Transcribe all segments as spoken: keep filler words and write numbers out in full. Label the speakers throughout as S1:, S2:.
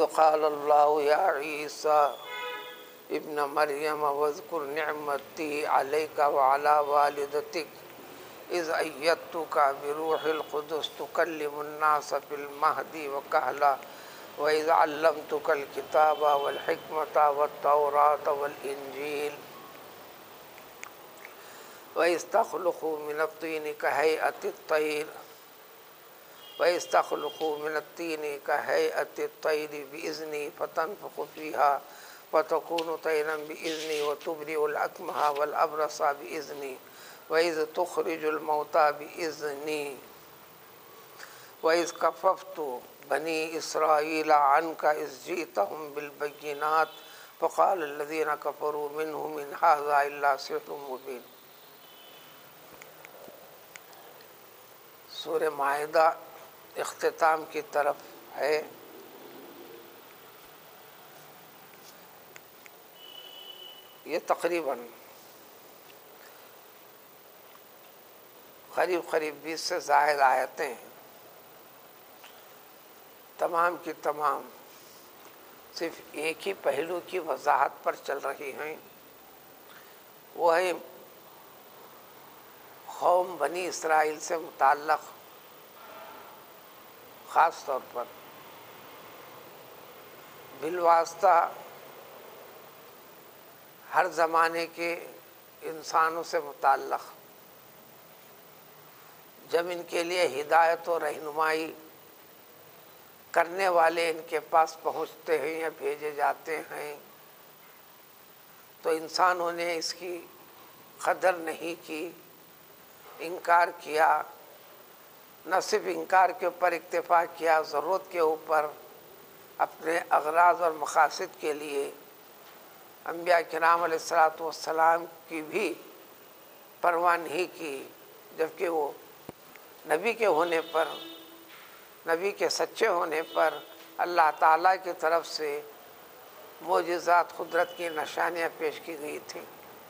S1: وَإِذْ قَالَ اللَّهُ يَا عِيسَى ابْنَ مَرْيَمَ وَاذْكُرْ نِعْمَتِي عَلَيْكَ وَعَلَى وَالِدَتِكَ إِذْ أَيَّدتُّكَ بِرُوحِ الْقُدُسِ تُكَلِّمُ النَّاسَ فِي الْمَهْدِ وَكَهْلًا وَإِذْ عَلَّمْتُكَ الْكِتَابَ وَالْحِكْمَةَ وَالتَّوْرَاةَ وَالْإِنْجِيلَ وَإِذْ تَخْلُقُ مِنَ الطِّينِ كَهَيْئَةِ الطَّيْرِ وَإِذْ تَخْلُقُ مِنَ الطِّينِ كَهَيْئَةِ الطَّيْرِ بِإِذْنِي فَتَنفُخُ فِيهَا فَتَكُونُ طَيْرًا بِإِذْنِي وَتُبْرِئُ الْأَكْمَهَ وَالْأَبْرَصَ بِإِذْنِي وَإِذْ تُخْرِجُ الْمَوْتَى بِإِذْنِي وَإِذْ كَفَّفْتُ بَنِي إِسْرَائِيلَ عَنْكَ إِذْ جِئْتَهُم بِالْبَيِّنَاتِ فَقَالَ الَّذِينَ كَفَرُوا مِنْهُمْ إِنْ هَذَا إِلَّا سِحْرٌ مُبِينٌ۔ سورہ مائدہ اختتام کی طرف ہے۔ یہ تقریباً قریب قریب بیس سے زائد آیتیں ہیں، تمام کی تمام صرف ایک ہی پہلو کی وضاحت پر چل رہی ہیں، وہ ہے قوم بنی اسرائیل سے متعلق خاص طور پر بالواسطہ ہر زمانے کے انسانوں سے متعلق جب ان کے لیے ہدایت و رہنمائی کرنے والے ان کے پاس پہنچتے ہیں یا بھیجے جاتے ہیں تو انسانوں نے اس کی قدر نہیں کی، انکار کیا، نہ صرف انکار کے اوپر اکتفا کیا، ضرورت کے اوپر اپنے اغراض اور مقاصد کے لیے انبیاء کرام علیہ الصلاۃ والسلام کی بھی پرواہ نہیں کی، جبکہ وہ نبی کے ہونے پر، نبی کے سچے ہونے پر اللہ تعالیٰ کی طرف سے معجزات قدرت کی نشانیاں پیش کی گئی تھیں۔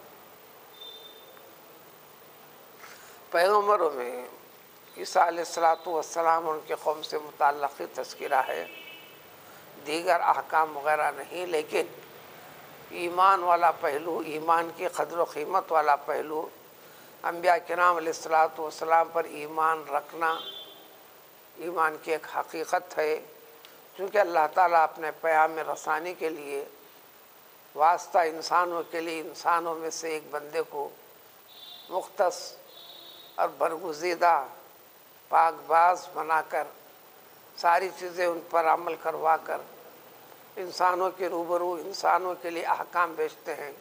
S1: پیغمبروں میں عیسیٰ علیہ الصلاۃ والسلام اور ان کے قوم سے متعلق ہی تذکرہ ہے، دیگر احکام وغیرہ نہیں، لیکن ایمان والا پہلو، ایمان کی قدر و قیمت والا پہلو، انبیاء کرام علیہ الصلاۃ والسلام پر ایمان رکھنا ایمان کی ایک حقیقت ہے، چونکہ اللہ تعالیٰ اپنے پیام رسانی کے لیے واسطہ انسانوں کے لیے انسانوں میں سے ایک بندے کو مختص اور برگزیدہ پاک باز بنا کر ساری چیزیں ان پر عمل کروا کر انسانوں کے روبرو انسانوں کے لیے احکام بیچتے ہیں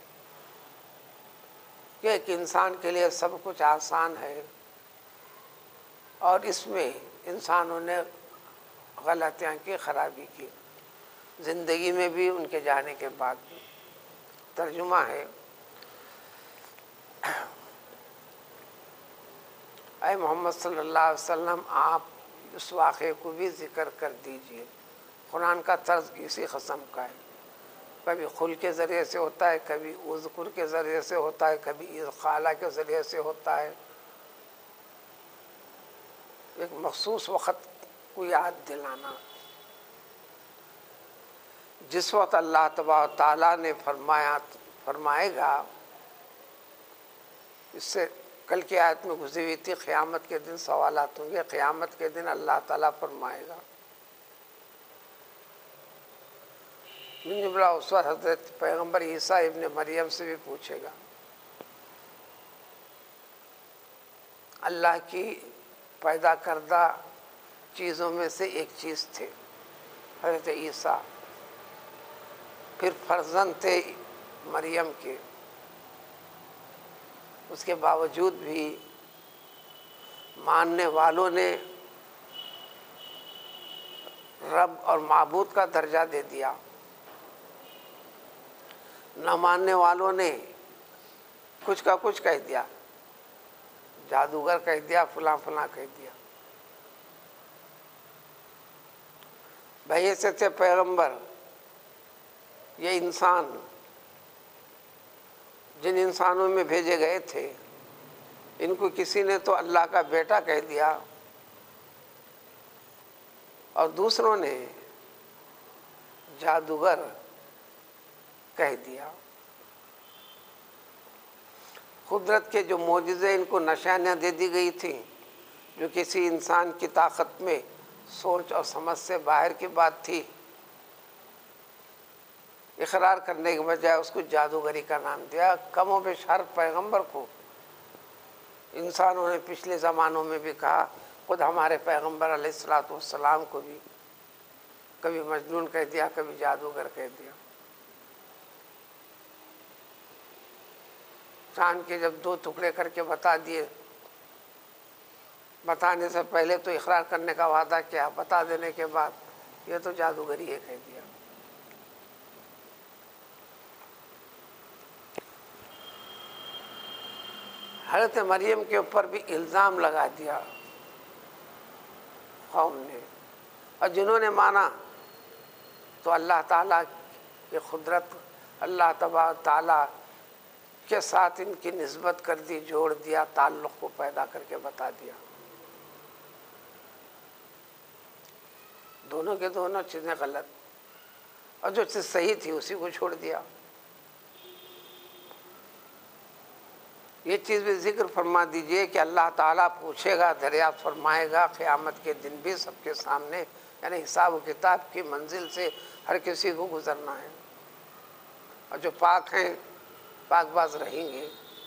S1: کہ ایک انسان کے لیے سب کچھ آسان ہے، اور اس میں انسانوں نے غلطیاں کی، خرابی کی، زندگی میں بھی ان کے جانے کے بعد بھی۔ ترجمہ ہے، اے محمد صلی اللہ علیہ وسلم، آپ اس واقعے کو بھی ذکر کر دیجئے۔ قرآن کا طرز اسی قسم کا ہے، کبھی قل کے ذریعے سے ہوتا ہے، کبھی اذکر کے ذریعے سے ہوتا ہے، کبھی اذ قال کے ذریعے سے ہوتا ہے، ایک مخصوص وقت کو یاد دلانا۔ جس وقت اللہ تبارک تعالیٰ نے فرمایا فرمائے گا، اس سے کل کی آیت میں گزری ہوئی تھی، قیامت کے دن سوالات ہوں گے، قیامت کے دن اللہ تعالیٰ فرمائے گا۔ من جملہ اس وقت حضرت پیغمبر عیسیٰ ابن مریم سے بھی پوچھے گا، اللہ کی پیدا کردہ چیزوں میں سے ایک چیز تھے حضرت عیسیٰ، پھر فرزند تھے مریم کے، اس کے باوجود بھی ماننے والوں نے رب اور معبود کا درجہ دے دیا، نہ ماننے والوں نے کچھ کا کچھ کہہ دیا، جادوگر کہہ دیا، فلاں فلاں کہہ دیا۔ بھائی سے تھے پیغمبر، یہ انسان جن انسانوں میں بھیجے گئے تھے، ان کو کسی نے تو اللہ کا بیٹا کہہ دیا، اور دوسروں نے جادوگر کہہ دیا۔ قدرت کے جو معجزے ان کو نشانیاں دے دی گئی تھیں، جو کسی انسان کی طاقت میں سوچ اور سمجھ سے باہر کی بات تھی، اقرار کرنے کے بجائے اس کو جادوگری کا نام دیا۔ کم و بیش ہر پیغمبر کو انسانوں نے پچھلے زمانوں میں بھی کہا، خود ہمارے پیغمبر علیہ الصلوۃ والسلام کو بھی کبھی مجنون کہہ دیا، کبھی جادوگر کہہ دیا۔ چاند کے جب دو ٹکڑے کر کے بتا دیے، بتانے سے پہلے تو اقرار کرنے کا وعدہ کیا، بتا دینے کے بعد یہ تو جادوگری ہے کہہ دیا۔ حضرت مریم کے اوپر بھی الزام لگا دیا قوم نے، اور جنہوں نے مانا تو اللہ تعالیٰ کی قدرت، اللہ تبارک تعالیٰ کے ساتھ ان کی نسبت کر دی، جوڑ دیا، تعلق کو پیدا کر کے بتا دیا۔ دونوں کے دونوں چیزیں غلط، اور جو چیز صحیح تھی اسی کو چھوڑ دیا۔ یہ چیز بھی ذکر فرما دیجئے کہ اللہ تعالیٰ پوچھے گا، دریافت فرمائے گا قیامت کے دن بھی سب کے سامنے، یعنی حساب و کتاب کی منزل سے ہر کسی کو گزرنا ہے، اور جو پاک ہیں پاک باز رہیں گے۔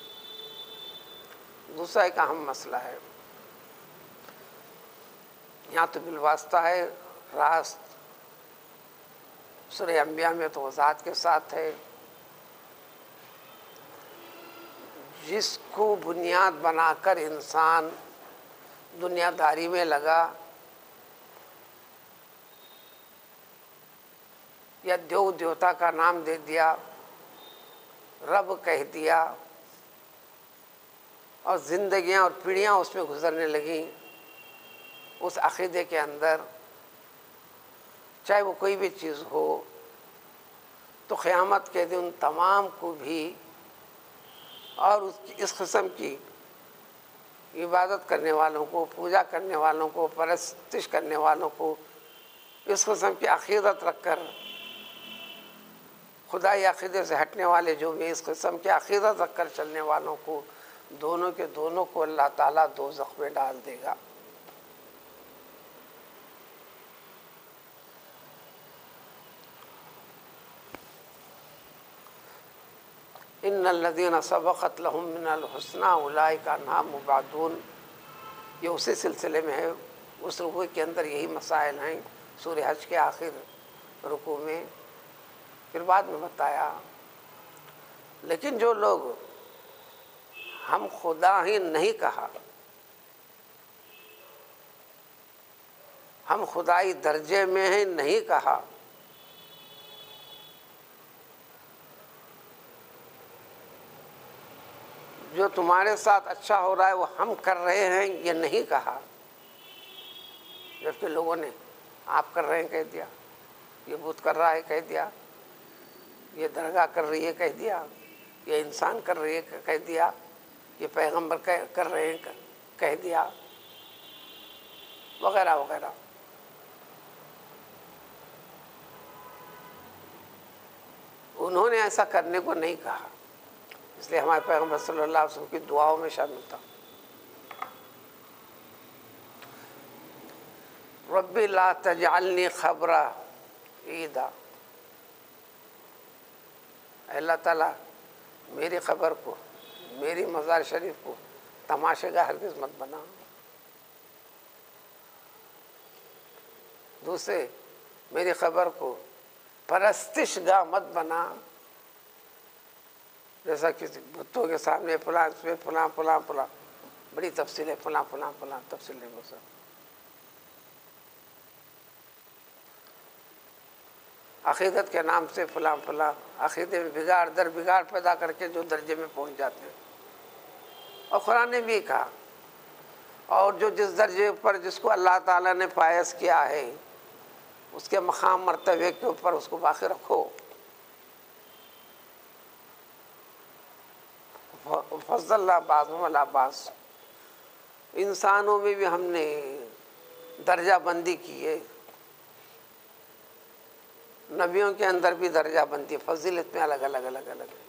S1: دوسرا ایک اہم مسئلہ ہے، یہاں تو بالواسطہ ہے، راست سورہ انبیاء میں تو وضاحت کے ساتھ ہے، جس کو بنیاد بنا کر انسان دنیا داری میں لگا، یا دیو دیوتا کا نام دے دیا، رب کہہ دیا، اور زندگیاں اور پیڑھیاں اس میں گزرنے لگیں اس عقیدے کے اندر، چاہے وہ کوئی بھی چیز ہو، تو قیامت کے دن تمام کو بھی، اور اس قسم کی عبادت کرنے والوں کو، پوجا کرنے والوں کو، پرستش کرنے والوں کو، اس قسم کی عقیدت رکھ کر، خدائی عقیدے سے ہٹنے والے جو بھی اس قسم کی عقیدت رکھ کر چلنے والوں کو، دونوں کے دونوں کو اللہ تعالیٰ دوزخ میں ڈال دے گا۔ ان الذین سبقت لهم من الحسنى اولئک عنہا مبعدون، یہ اسی سلسلے میں ہے، اس رکوع کے اندر یہی مسائل ہیں، سورہ حج کے آخر رکوع میں، پھر بعد میں بتایا۔ لیکن جو لوگ ہم خدا ہی نہیں کہا، ہم خدائی درجے میں ہیں نہیں کہا، جو تمہارے ساتھ اچھا ہو رہا ہے وہ ہم کر رہے ہیں یہ نہیں کہا، جبکہ لوگوں نے آپ کر رہے ہیں کہہ دیا، یہ بت کر رہا ہے کہہ دیا، یہ درگاہ کر رہی ہے کہہ دیا، یہ انسان کر رہی ہے کہہ دیا، یہ پیغمبر کر رہے ہیں کہہ دیا، وغیرہ وغیرہ۔ انہوں نے ایسا کرنے کو نہیں کہا، اس لیے ہمارے پیغمبر صلی اللہ علیہ وسلم کی دعاؤں میں شامل تھا، ربی لا تجعلنی خبرا عیدا، اللہ تعالیٰ میری خبر کو، میری مزار شریف کو تماشے گاہ ہرگز مت بنا۔ دوسرے، میری خبر کو پرستش گاہ مت بنا، جیسا کسی بتوں کے سامنے فلاں فلاں فلاں فلاں، بڑی تفصیل ہے، فلاں فلاں فلاں تفصیل ہے وہ سب۔ عقیدت کے نام سے فلاں فلاں، عقیدے میں بگاڑ در بگاڑ پیدا کر کے جو درجے میں پہنچ جاتے ہیں۔ اور قرآن نے بھی کہا، اور جو جس درجے پر جس کو اللہ تعالیٰ نے فائز کیا ہے اس کے مقام مرتبے کے اوپر اس کو باقی رکھو۔ فضلنا بعضهم علی بعض، انسانوں میں بھی ہم نے درجہ بندی کی ہے، نبیوں کے اندر بھی درجہ بندی فضیلت میں الگ الگ الگ الگ ہے.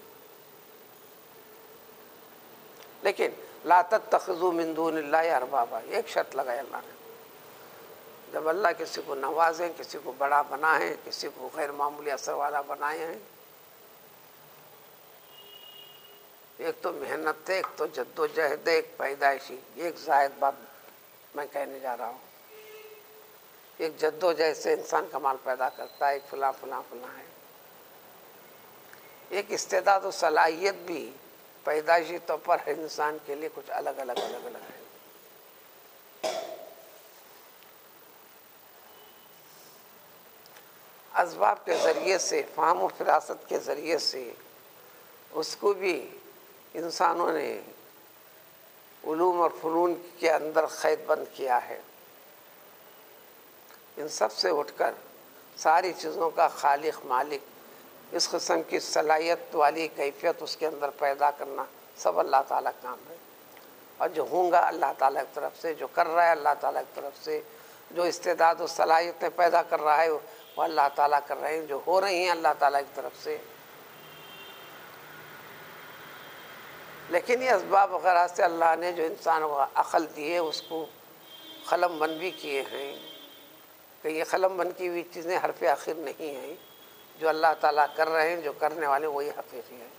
S1: لیکن لا تتخذوا من دون اللہ اربابا، ایک شرط لگائی اللہ نے. جب اللہ کسی کو نوازیں، کسی کو بڑا بنائیں، کسی کو غیر معمولی اثر والا بنائے ہیں، ایک تو محنت ہے، ایک تو جد و جہد ہے، ایک پیدائشی. ایک زائد بات میں کہنے جا رہا ہوں. ایک جد و جہد سے انسان کمال پیدا کرتا ہے، ایک فلاں فلاں فلاں ہے. ایک استعداد و صلاحیت بھی پیدائشی طور پر ہر انسان کے لیے کچھ الگ الگ الگ الگ ہے. اسباب کے ذریعے سے، فہم و فراست کے ذریعے سے اس کو بھی انسانوں نے علوم اور فنون کے اندر قید بند کیا ہے. ان سب سے اٹھ کر ساری چیزوں کا خالق مالک، اس قسم کی صلاحیت والی کیفیت اس کے اندر پیدا کرنا سب اللہ تعالیٰ کا کام ہے. اور جو ہوں گا اللہ تعالیٰ کی طرف سے، جو کر رہا ہے اللہ تعالیٰ کی طرف سے، جو استعداد و صلاحیتیں پیدا کر رہا ہے وہ اللہ تعالیٰ کر رہے ہیں، جو ہو رہی ہیں اللہ تعالیٰ کی طرف سے. لیکن یہ اسباب وغیرہ سے اللہ نے جو انسان کو عقل دی ہے اس کو قلم بند بھی کیے ہیں کہ یہ قلم بند کی ہوئی چیزیں حرف آخر نہیں ہیں. جو اللہ تعالیٰ کر رہے ہیں، جو کرنے والے وہی حقیقی ہے.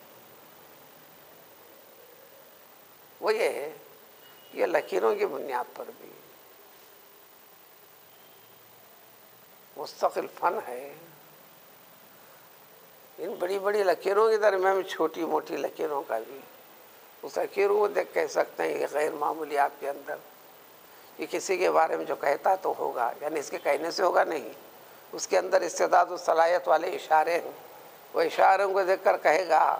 S1: وہ یہ ہے یہ لکیروں کی بنیاد پر بھی مستقل فن ہے. ان بڑی بڑی لکیروں کے درمیان میں چھوٹی موٹی لکیروں کا بھی، اس لکیروں کو دیکھ کہہ سکتے ہیں یہ غیر معمولی آپ کے اندر. یہ کسی کے بارے میں جو کہتا تو ہوگا، یعنی اس کے کہنے سے ہوگا نہیں، اس کے اندر استعداد و صلاحیت والے اشارے ہیں. وہ اشاروں کو دیکھ کر کہے گا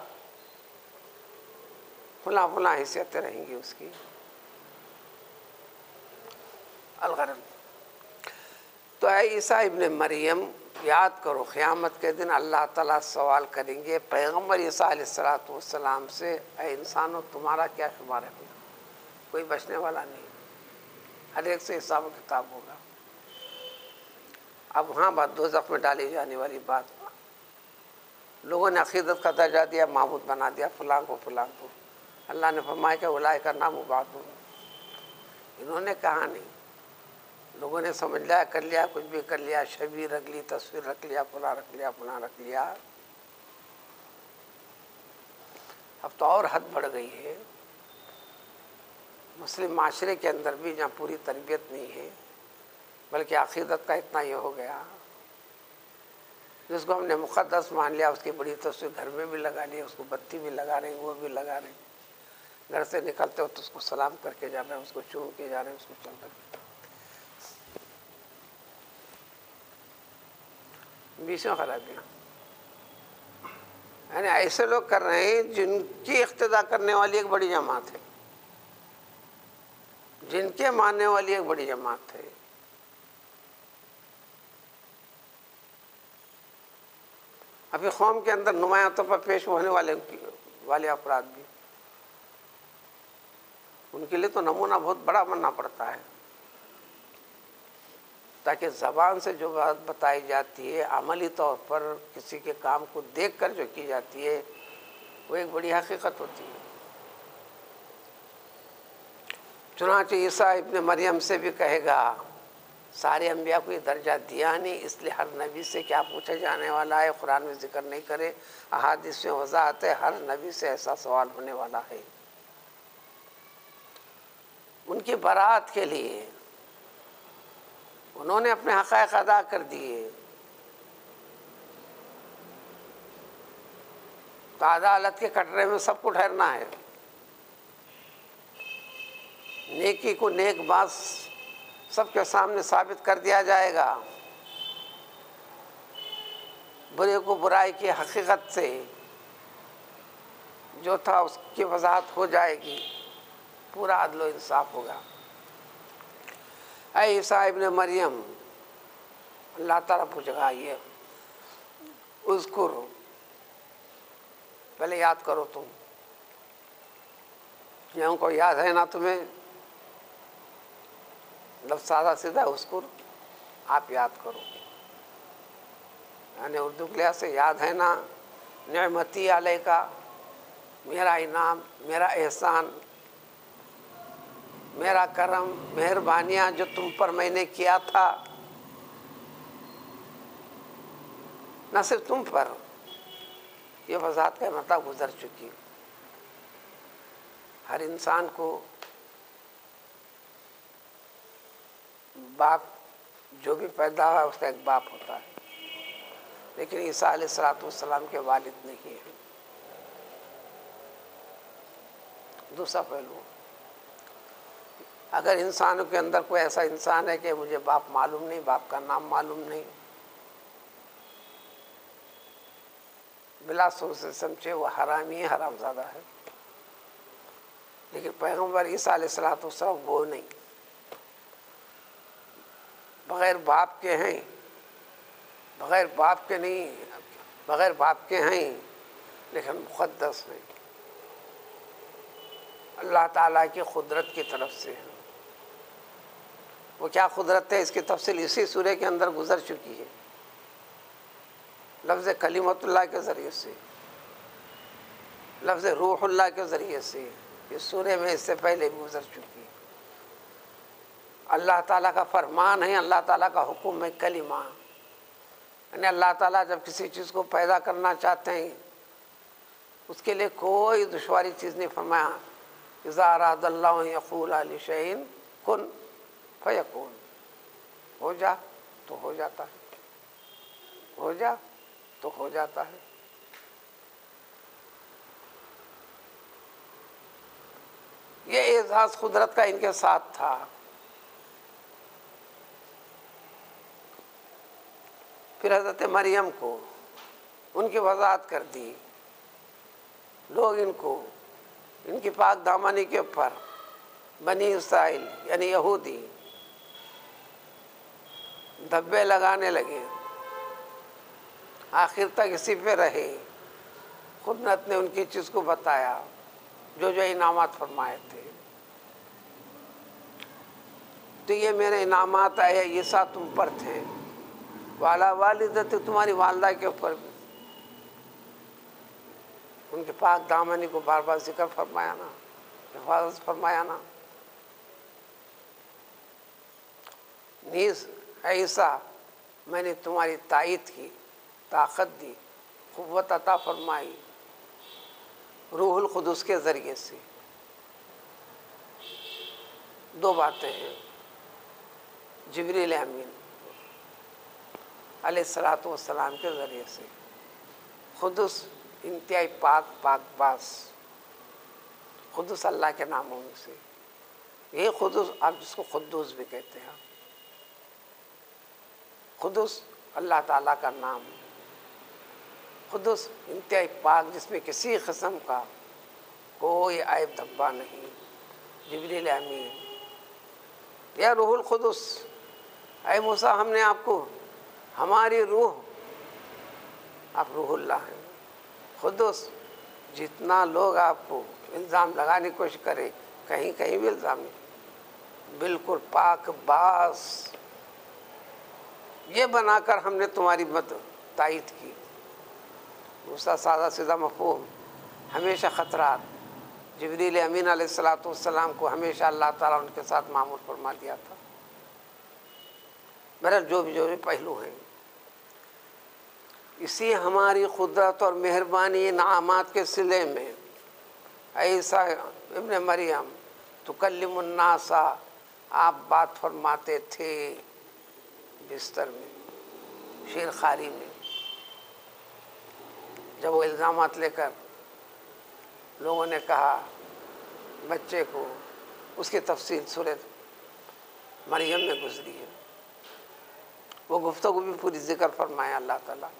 S1: فلاں فلاں حیثیتیں رہیں گی اس کی. الغرض تو اے عیسیٰ ابن مریم، یاد کرو قیامت کے دن اللہ تعالیٰ سوال کریں گے پیغمبر عیسیٰ علیہ الصلوۃ والسلام سے، اے انسانوں تمہارا کیا شمار ہے؟ کوئی بچنے والا نہیں، ہر ایک سے حساب و کتاب ہوگا. اب وہاں بات دوزخ میں ڈالی جانے والی بات، لوگوں نے عقیدت کا درجہ دیا، معبود بنا دیا فلاں کو فلاں کو. اللہ نے فرمایا کہ اولئک نام بعض، انہوں نے کہا نہیں، لوگوں نے سمجھ لیا، کر لیا، کچھ بھی کر لیا، شبیہ رکھ لی، تصویر رکھ لیا، فلاں رکھ لیا فلاں رکھ لیا. اب تو اور حد بڑھ گئی ہے. مسلم معاشرے کے اندر بھی جہاں پوری تربیت نہیں ہے بلکہ عقیدت کا اتنا یہ ہو گیا، جس کو ہم نے مقدس مان لیا اس کی بڑی تصویر گھر میں بھی لگا لی، اس کو بتی بھی لگا رہے ہیں، وہ بھی لگا رہے ہیں. گھر سے نکلتے ہو تو اس کو سلام کر کے جا رہے ہیں، اس کو چوم کے جا رہے ہیں، اس کو چل رہے ہیں. بیسوں خرابیاں یعنی ایسے لوگ کر رہے ہیں جن کی اقتدا کرنے والی ایک بڑی جماعت ہے، جن کے ماننے والی ایک بڑی جماعت ہے. ابھی قوم کے اندر نمایاں طور پر پیش ہونے والے والے افراد بھی، ان کے لیے تو نمونہ بہت بڑا بننا پڑتا ہے، تاکہ زبان سے جو بات بتائی جاتی ہے عملی طور پر کسی کے کام کو دیکھ کر جو کی جاتی ہے وہ ایک بڑی حقیقت ہوتی ہے. چنانچہ عیسیٰ ابن مریم سے بھی کہے گا سارے انبیاء کو یہ درجہ دیا نہیں، اس لیے ہر نبی سے کیا پوچھا جانے والا ہے. قرآن میں ذکر نہیں کرے، احادیث میں وضاحت ہے، ہر نبی سے ایسا سوال ہونے والا ہے. ان کی برات کے لیے انہوں نے اپنے حقائق ادا کر دیے، تو عدالت کے کٹرے میں سب کو ٹھہرنا ہے. نیکی کو نیک بات سب کے سامنے ثابت کر دیا جائے گا، برے کو برائی کی حقیقت سے جو تھا اس کی وضاحت ہو جائے گی، پورا عدل و انصاف ہوگا. اے عیسیٰ ابن مریم، اللہ تعالیٰ پوچھے گا یہ اذکر، پہلے یاد کرو تم، یہ ان کو یاد ہے نا تمہیں؟ لفظ سادہ سیدھا اذکر، آپ یاد کرو. یعنی اردو کے لحاظ سے یاد ہے نا، نعمتی علیہ کا، میرا انعام، میرا احسان، میرا کرم، مہربانیاں جو تم پر میں نے کیا تھا، نہ صرف تم پر، یہ وضاحت کا مطلب گزر چکی۔ ہر انسان کو باپ جو بھی پیدا ہوا اس کا ایک باپ ہوتا ہے، لیکن عیسیٰ علیہ الصلوۃ والسلام کے والد نہیں ہیں۔ دوسرا پہلو، اگر انسانوں کے اندر کوئی ایسا انسان ہے کہ مجھے باپ معلوم نہیں، باپ کا نام معلوم نہیں، بلا سوچ سے سمجھے وہ حرامی ہے، حرام زادہ ہے۔ لیکن پیغمبر عیسیٰ علیہ الصلوۃ والسلام وہ نہیں، بغیر باپ کے ہیں، بغیر باپ کے نہیں، بغیر باپ کے ہیں لیکن مقدس ہیں، اللہ تعالیٰ کی قدرت کی طرف سے ہیں۔ وہ کیا قدرت ہے، اس کی تفصیل اسی سورہ کے اندر گزر چکی ہے، لفظ کلمۃ اللہ کے ذریعے سے، لفظ روح اللہ کے ذریعے سے، اس سورہ میں اس سے پہلے بھی گزر چکی ہے۔ اللہ تعالیٰ کا فرمان ہے، اللہ تعالیٰ کا حکم ہے کلمہ، یعنی اللہ تعالیٰ جب کسی چیز کو پیدا کرنا چاہتے ہیں اس کے لیے کوئی دشواری چیز نہیں فرمایا، اذا اراد اللہ یقول لشیء کن فیکون، ہو جا تو ہو جاتا ہے، ہو جا تو ہو جاتا ہے۔ یہ اعزاز قدرت کا ان کے ساتھ تھا۔ پھر حضرت مریم کو ان کی وضاحت کر دی، لوگ ان کو ان کی پاک دامانی کے اوپر بنی اسرائیل یعنی یہودی دھبے لگانے لگے، آخر تک اسی پہ رہے۔ قدرت نے ان کی چیز کو بتایا، جو جو انعامات فرمائے تھے، تو یہ میرے انعامات آئے عیسیٰ تم پر تھے، والا والدت، تمہاری والدہ کے اوپر بھی، ان کے پاک دامنی کو بار بار ذکر فرمایا نا، حفاظت فرمایا نا۔ نیز اے عیسیٰ میں نے تمہاری تائید کی، طاقت دی، قوت عطا فرمائی روح القدس کے ذریعے سے۔ دو باتیں ہیں، جبریل امین علیہ الصلوۃ والسلام کے ذریعے سے، قدس انتہائی پاک پاک باز، قدس اللہ کے ناموں میں سے، یہ قدس آپ جس کو قدوس بھی کہتے ہیں، قدس اللہ تعالیٰ کا نام، قدس انتہائی پاک جس میں کسی قسم کا کوئی عیب دھبا نہیں، جبریل امین یا روح القدس، اے موسیٰ ہم نے آپ کو ہماری روح، آپ روح اللہ ہیں، قدس جتنا لوگ آپ کو الزام لگانے کی کوشش کرے، کہیں کہیں بھی الزام نہیں، بالکل پاک باز، یہ بنا کر ہم نے تمہاری مد تائید کی۔ دوسرا سادہ سیدھا مفہوم، ہمیشہ خطرات، جبریل امین علیہ الصلوۃ والسلام کو ہمیشہ اللہ تعالیٰ ان کے ساتھ معمور فرما دیا تھا۔ بہرحال جو بھی جو بھی پہلو ہیں، اسی ہماری قدرت اور مہربانی انعامات کے صلے میں عیسیٰ ابن مریم تکلم الناس، آپ بات فرماتے تھے بستر میں، شیر خاری میں، جب وہ الزامات لے کر لوگوں نے کہا بچے کو، اس کی تفصیل سورۃ مریم میں گزری ہے، وہ گفتگو بھی پوری ذکر فرمایا اللہ تعالیٰ،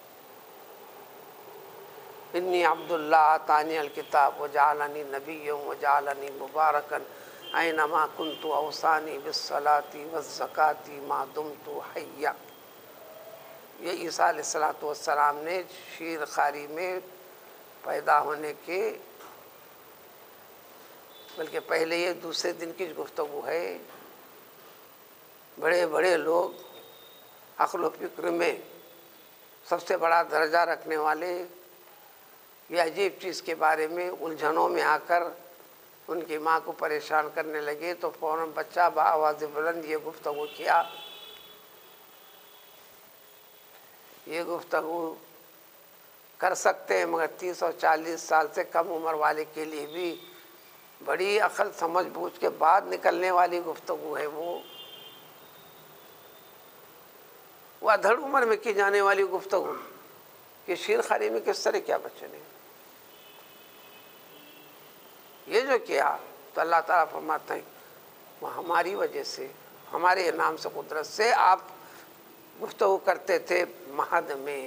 S1: انی عبد اللہ آتانی الکتاب وجعلنی نبیا وجعلنی مبارکا اینما کنت اوصانی بالصلاۃ والزکاۃ ما دمت حیا۔ یہ عیسیٰ علیہ الصلوۃ والسلام نے شیر خاری میں پیدا ہونے کے بلکہ پہلے یہ دوسرے دن کی گفتگو ہے۔ بڑے بڑے لوگ عقل و فکر میں سب سے بڑا درجہ رکھنے والے یہ عجیب چیز کے بارے میں الجھنوں میں آ کر ان کی ماں کو پریشان کرنے لگے تو فوراً بچہ بآواز بلند یہ گفتگو کیا، یہ گفتگو کر سکتے ہیں مگر تیس اور چالیس سال سے کم عمر والے کے لیے بھی بڑی عقل سمجھ بوجھ کے بعد نکلنے والی گفتگو ہے وہ وہ ادھڑ عمر میں کی جانے والی گفتگو کہ شیر خاری میں کس طرح کیا بچے نے یہ جو کیا تو اللہ تعالیٰ فرماتے ہیں وہ ہماری وجہ سے، ہمارے انعام سے، قدرت سے آپ گفتگو کرتے تھے مہد میں۔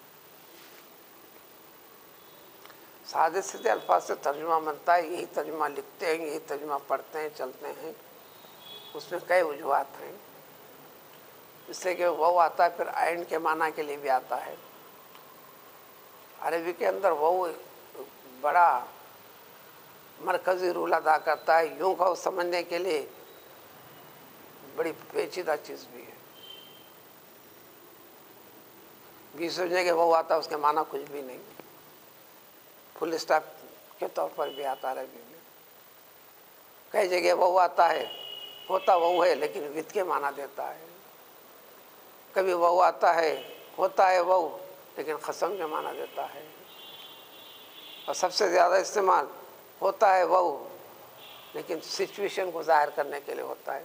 S1: سادے سیدھے الفاظ سے ترجمہ بنتا ہے، یہی ترجمہ لکھتے ہیں، یہی ترجمہ پڑھتے ہیں، چلتے ہیں، اس میں کئی وجوہات ہیں، اس سے کہ وہ آتا ہے پھر عین کے معنی کے لیے بھی آتا ہے۔ عربی کے اندر وہ بڑا مرکزی رول ادا کرتا ہے، یوں کہو سمجھنے کے لیے بڑی پیچیدہ چیز بھی ہے، بھی سمجھنے کہ وہ آتا ہے اس کے معنی کچھ بھی نہیں، فل اسٹاپ کے طور پر بھی آتا ہے عربی میں۔ کئی جگہ وہ آتا ہے، ہوتا وہ ہے لیکن وت کے معنی دیتا ہے، کبھی وہ آتا ہے، ہوتا ہے وہ لیکن قسم کے معنی دیتا ہے، اور سب سے زیادہ استعمال ہوتا ہے وہ لیکن سچویشن کو ظاہر کرنے کے لیے ہوتا ہے،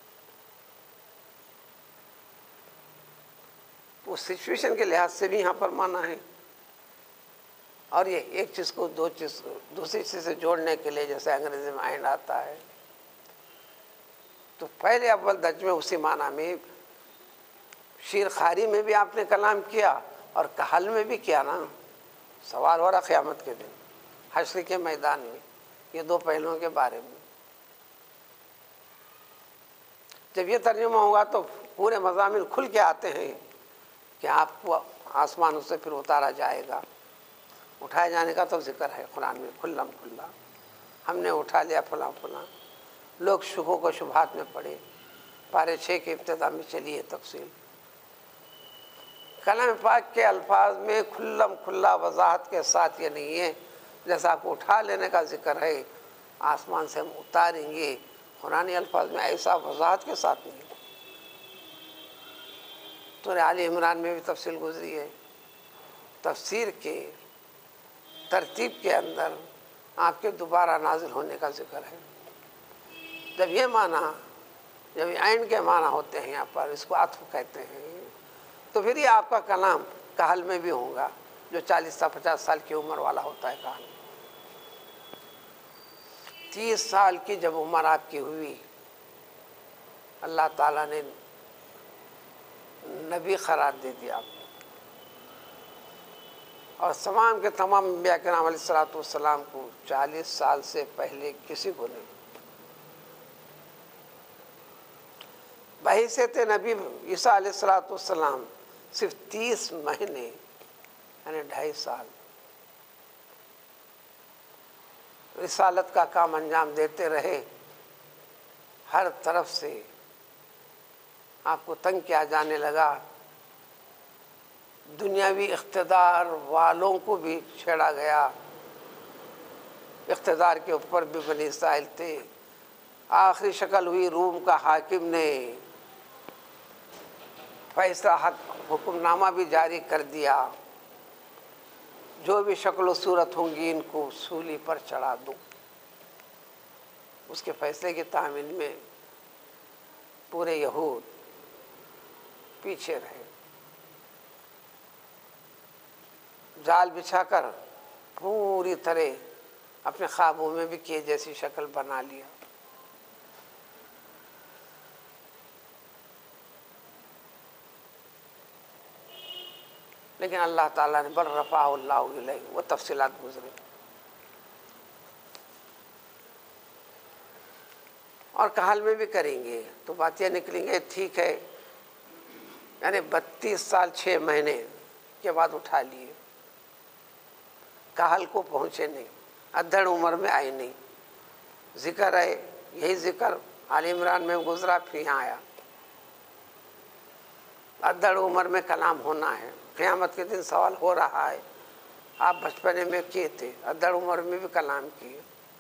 S1: وہ سچویشن کے لحاظ سے بھی یہاں پر معنی ہے، اور یہ ایک چیز کو دو چیز دوسری چیز سے جوڑنے کے لیے جیسے انگریزی میں اینڈ آتا ہے، تو پہلے اول درج میں اسی معنی میں شیر خاری میں بھی آپ نے کلام کیا اور کہل میں بھی کیا نا، سوال ہو رہا قیامت کے دن حشر کے میدان میں یہ دو پہلوؤں کے بارے میں۔ جب یہ ترجمہ ہوگا تو پورے مضامین کھل کے آتے ہیں کہ آپ کو آسمانوں سے پھر اتارا جائے گا، اٹھائے جانے کا تو ذکر ہے قرآن میں کھلم کھلا، ہم نے اٹھا لیا فلاں فلاں، لوگ شکوک و شبہات میں پڑے، پارے چھ کے ابتدا میں چلیے تفصیل۔ کلام پاک کے الفاظ میں کھلم کھلا وضاحت کے ساتھ یہ نہیں ہے جیسا آپ کو اٹھا لینے کا ذکر ہے، آسمان سے ہم اتاریں گے، قرآنی الفاظ میں ایسا وضاحت کے ساتھ نہیں۔ سورہ آل عمران میں بھی تفصیل گزری ہے، تفسیر کے ترتیب کے اندر آپ کے دوبارہ نازل ہونے کا ذکر ہے۔ جب یہ معنی جب عین کے معنی ہوتے ہیں یہاں پر، اس کو عطف کہتے ہیں، تو پھر یہ آپ کا کلام کہل میں بھی ہوگا، جو چالیس سے پچاس سال کی عمر والا ہوتا ہے کہل۔ تیس سال کی جب عمر آپ کی ہوئی، اللہ تعالیٰ نے نبی قرار دے دیا آپ کو، اور تمام کے تمام انبیاء کرام علیہ الصلوۃ والسلام کو چالیس سال سے پہلے کسی کو نہیں۔ بحیثیت نبی عیسیٰ علیہ الصلوۃ والسلام صرف تیس مہینے یعنی ڈھائی سال رسالت کا کام انجام دیتے رہے، ہر طرف سے آپ کو تنگ کیا جانے لگا، دنیاوی اقتدار والوں کو بھی چھیڑا گیا، اقتدار کے اوپر بھی بنی اسرائیل تھے، آخری شکل ہوئی روم کا حاکم نے فیصلہ حکم نامہ بھی جاری کر دیا، جو بھی شکل و صورت ہوں گی ان کو سولی پر چڑھا دو۔ اس کے فیصلے کی تعمیل میں پورے یہود پیچھے رہے، جال بچھا کر پوری طرح اپنے خوابوں میں بھی کیے جیسی شکل بنا لیا۔ لیکن اللہ تعالیٰ نے بل رفعہ اللہ الیہ، وہ تفصیلات گزرے، اور کہل میں بھی کریں گے تو بات یہ نکلیں گے ٹھیک ہے، یعنی بتیس سال چھ مہینے کے بعد اٹھا لیے، کہل کو پہنچے نہیں، ادھڑ عمر میں آئے نہیں، ذکر ہے یہی ذکر آل عمران میں گزرا، پھر یہاں آیا، ادھڑ عمر میں کلام ہونا ہے، قیامت کے دن سوال ہو رہا ہے، آپ بچپنے میں کیے تھے، ادھر عمر میں بھی کلام کیے،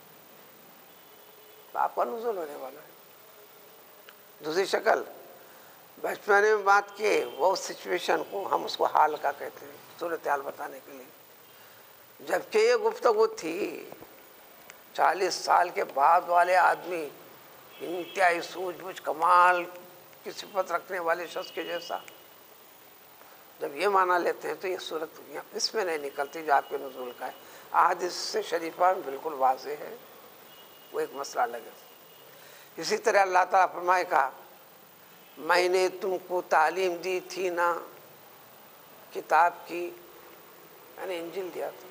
S1: تو آپ کا نزول ہونے والا ہے۔ دوسری شکل، بچپنے میں بات کیے، وہ سچویشن کو ہم اس کو حال کا کہتے ہیں، صورتحال بتانے کے لیے، جبکہ یہ گفتگو تھی چالیس سال کے بعد والے آدمی، انتہائی سوجھ بوجھ کمال کی صفت رکھنے والے شخص کے جیسا، جب یہ مانا لیتے ہیں تو یہ صورت اس میں نہیں نکلتی جو آپ کے نزول کا ہے۔ احادیث سے شریفہ میں بالکل واضح ہے، وہ ایک مسئلہ الگ ہے۔ اسی طرح اللہ تعالیٰ فرمائے گا، میں نے تم کو تعلیم دی تھی نا کتاب کی، میں نے انجیل دیا تھا،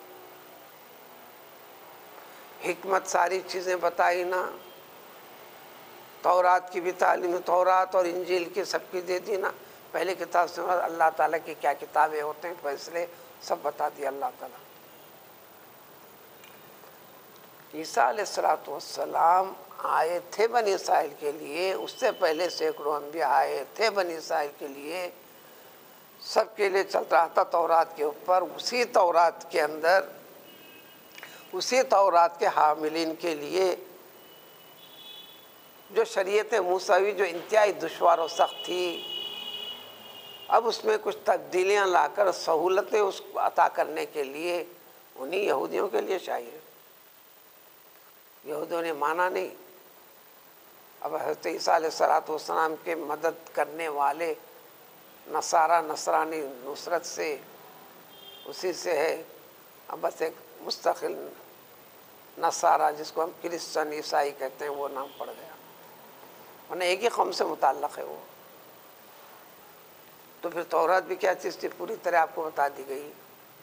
S1: حکمت ساری چیزیں بتائی نا، تورات کی بھی تعلیم، تورات اور انجیل کی سب کی دے دی نا، پہلے کتاب سے اللہ تعالیٰ کی کیا کتابیں ہوتے ہیں، فیصلے سب بتا دیا اللہ تعالیٰ۔ عیسیٰ علیہ الصلوۃ والسلام آئے تھے بنی اسرائیل کے لیے، اس سے پہلے سینکڑوں انبیاء آئے تھے بنی اسرائیل کے لیے، سب کے لیے چل رہا تھا تورات کے اوپر، اسی تورات کے اندر، اسی تورات کے حاملین کے لیے جو شریعت موسوی جو انتہائی دشوار و سخت تھی، اب اس میں کچھ تبدیلیاں لا کر سہولتیں اس کو عطا کرنے کے لیے انہیں یہودیوں کے لیے چاہیے۔ یہودیوں نے مانا نہیں، اب حضرت عیسیٰ علیہ الصلوۃ والسلام کے مدد کرنے والے نصارہ نصرانی نصرت سے اسی سے ہے، اب بس ایک مستقل نصارہ جس کو ہم کرسچن عیسائی کہتے ہیں وہ نام پڑ گیا، ورنہ ایک ہی قوم سے متعلق ہے وہ۔ تو پھر تورات بھی کیا چیز تھی، پوری طرح آپ کو بتا دی گئی۔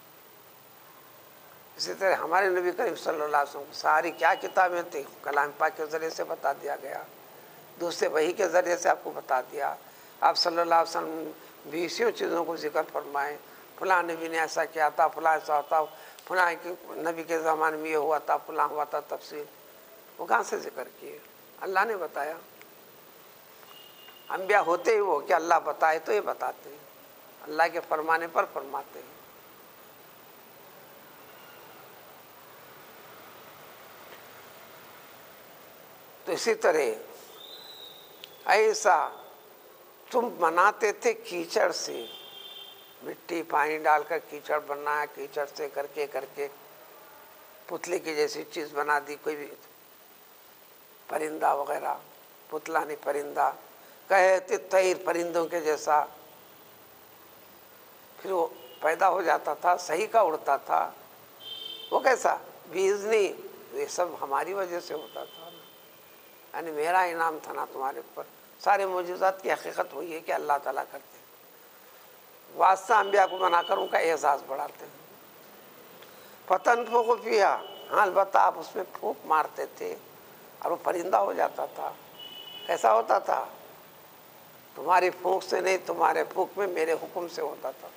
S1: اسی طرح ہمارے نبی کریم صلی اللہ علیہ وسلم کو ساری کیا کتابیں تھیں، کلام پاک کے ذریعے سے بتا دیا گیا، دوسرے وحی کے ذریعے سے آپ کو بتا دیا۔ آپ صلی اللہ علیہ وسلم بیسوں چیزوں کو ذکر فرمائیں، فلاں نبی نے ایسا کیا تھا، فلاں ایسا تھا، فلاں نبی کے زمانے میں یہ ہوا تھا، فلاں ہوا تھا، تفصیل وہ کہاں سے ذکر کیے، اللہ نے بتایا۔ انبیاء ہوتے ہی وہ کہ اللہ بتائے تو یہ بتاتے ہیں، اللہ کے فرمانے پر فرماتے ہیں۔ تو اسی طرح ایسا تم بناتے تھے کیچڑ سے، مٹی پانی ڈال کر کیچڑ بنایا، کیچڑ سے کر کے کر کے پتلے کی جیسی چیز بنا دی، کوئی بھی پرندہ وغیرہ، پتلا نہیں پرندہ، کہتے طیر پرندوں کے جیسا، پھر وہ پیدا ہو جاتا تھا، صحیح کا اڑتا تھا، وہ کیسا بیز نہیں، یہ سب ہماری وجہ سے ہوتا تھا، یعنی میرا انعام تھا نا تمہارے اوپر۔ سارے معجزات کی حقیقت وہی ہے کہ اللہ تعالیٰ کرتے ہیں، واسطہ انبیاء کو بنا کر ان کا اعزاز بڑھاتے ہیں۔ فَتَنْفُخُ فِيهَا، ہاں البتہ آپ اس میں پھونک مارتے تھے اور وہ پرندہ ہو جاتا تھا۔ کیسا ہوتا تھا؟ تمہاری پھونک سے نہیں، تمہارے پھونک میں میرے حکم سے ہوتا تھا۔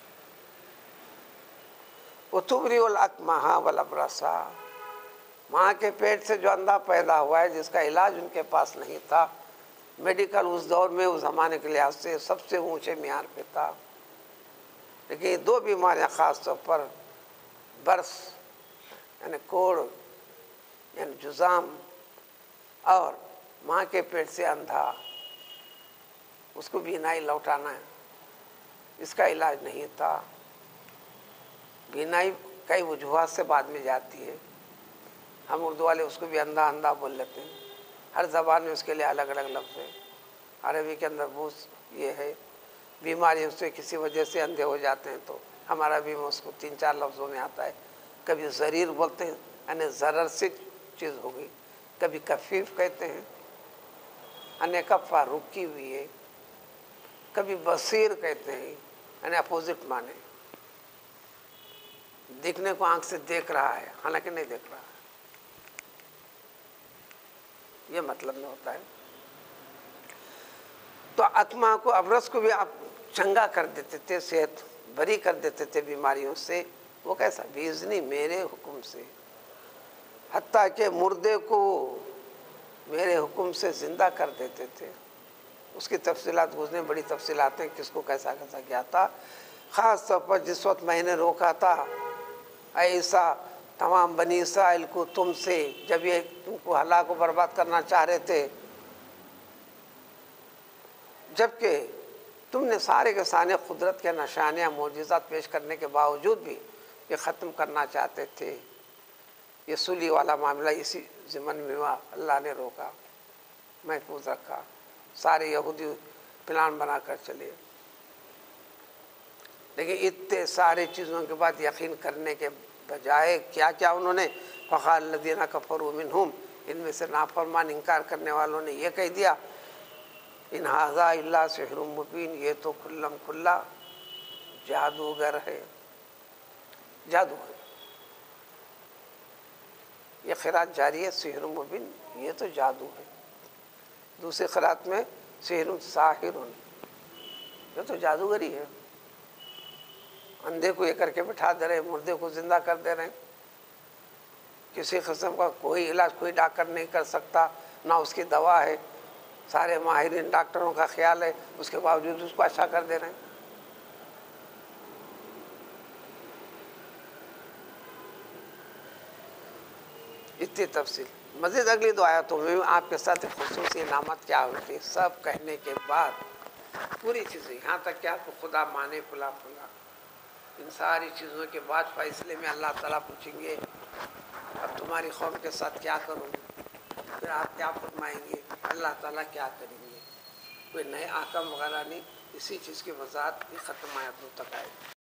S1: وَتُبْرِئُ الْأَكْمَحَ وَالْأَبْرَصَ، ماں کے پیٹ سے جو اندھا پیدا ہوا ہے جس کا علاج ان کے پاس نہیں تھا، میڈیکل اس دور میں اس زمانے کے لحاظ سے سب سے اونچے معیار پہ تھا، لیکن یہ دو بیماریاں خاص طور پر، برس یعنی کوڑ یعنی جزام، اور ماں کے پیٹ سے اندھا، اس کو بینائی لوٹانا ہے، اس کا علاج نہیں تھا۔ بینائی کئی وجوہات سے بعد میں جاتی ہے، ہم اردو والے اس کو بھی اندھا اندھا بول لیتے ہیں، ہر زبان میں اس کے لیے الگ الگ لفظ ہے۔ عربی کے اندر بوس یہ ہے، بیماریوں سے کسی وجہ سے اندھے ہو جاتے ہیں تو ہمارا بھی میں اس کو تین چار لفظوں میں آتا ہے، کبھی ضریر بولتے ہیں یعنی ضرر سے چیز ہو گئی، کبھی کفیف کہتے ہیں یعنی کفا رکی ہوئی ہے، کبھی بصیر کہتے ہیں یعنی اپوزٹ مانے، دیکھنے کو آنکھ سے دیکھ رہا ہے حالانکہ نہیں دیکھ رہا ہے، یہ مطلب میں ہوتا ہے۔ تو اکما کو، ابرص کو بھی آپ چنگا کر دیتے تھے، صحت بری کر دیتے تھے بیماریوں سے، وہ کیسا؟ بیزنی میرے حکم سے، حتیٰ کہ مردے کو میرے حکم سے زندہ کر دیتے تھے۔ اس کی تفصیلات گزرے، بڑی تفصیلات ہیں کس کو کیسا کیسا کیا تھا۔ خاص طور پر جس وقت میں نے روکا تھا ایسا تمام بنی اسرائیل کو تم سے، جب یہ تم کو ہلاک و برباد کرنا چاہ رہے تھے، جبکہ تم نے سارے کے سارے قدرت کے نشانیاں معجزات پیش کرنے کے باوجود بھی یہ ختم کرنا چاہتے تھے۔ یہ صلح والا معاملہ اسی ضمن میں ہوا، اللہ نے روکا، محفوظ رکھا، سارے یہودی پلان بنا کر چلے۔ لیکن اتنے سارے چیزوں کے بعد یقین کرنے کے بجائے کیا کیا انہوں نے، فقال الذین کفروا منہم، ان میں سے نافرمان انکار کرنے والوں نے یہ کہہ دیا، ان ھذا الا سحر مبین، یہ تو کھلم کھلا جادوگر ہے، جادو ہے۔ یہ قرات جاری ہے سحر مبین، یہ تو جادو ہے۔ دوسری قرات میں سحر ساحر، یہ تو جادوگری ہے۔ اندھے کو یہ کر کے بٹھا دے رہے، مردے کو زندہ کر دے رہے، کسی قسم کا کوئی علاج کوئی ڈاکٹر نہیں کر سکتا، نہ اس کی دوا ہے، سارے ماہرین ڈاکٹروں کا خیال ہے، اس کے باوجود اس کو اچھا کر دے رہے ہیں۔ اتنی تفصیل مزید اگلی دو آیاتوں میں آپ کے ساتھ خصوصی انعامت کیا ہوتی ہے، سب کہنے کے بعد پوری چیزیں، یہاں تک کہ آپ کو خدا مانے پلا پلا، ان ساری چیزوں کے بعد فیصلے میں اللہ تعالیٰ پوچھیں گے اب تمہاری قوم کے ساتھ کیا کروں، پھر آپ کیا فرمائیں گے، اللہ تعالیٰ کیا کریں گے، کوئی نئے احکام وغیرہ نہیں، اسی چیز کی وضاحت بھی ختم آیاتوں تک آئے گی۔